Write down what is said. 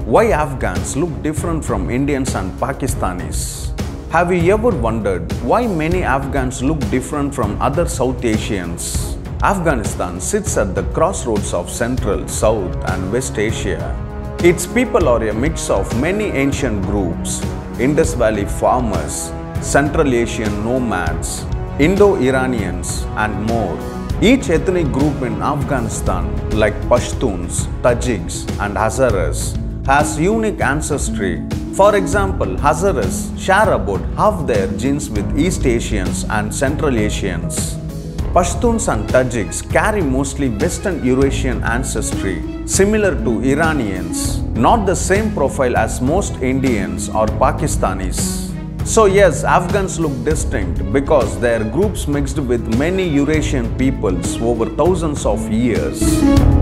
Why Afghans look different from Indians and Pakistanis? Have you ever wondered why many Afghans look different from other South Asians? Afghanistan sits at the crossroads of Central, South and West Asia. Its people are a mix of many ancient groups: Indus Valley farmers, Central Asian nomads, Indo-Iranians and more. Each ethnic group in Afghanistan, like Pashtuns, Tajiks and Hazaras, has unique ancestry. For example, Hazaras share about half their genes with East Asians and Central Asians. Pashtuns and Tajiks carry mostly Western Eurasian ancestry, similar to Iranians, not the same profile as most Indians or Pakistanis. So yes, Afghans look distinct because their groups mixed with many Eurasian peoples over thousands of years.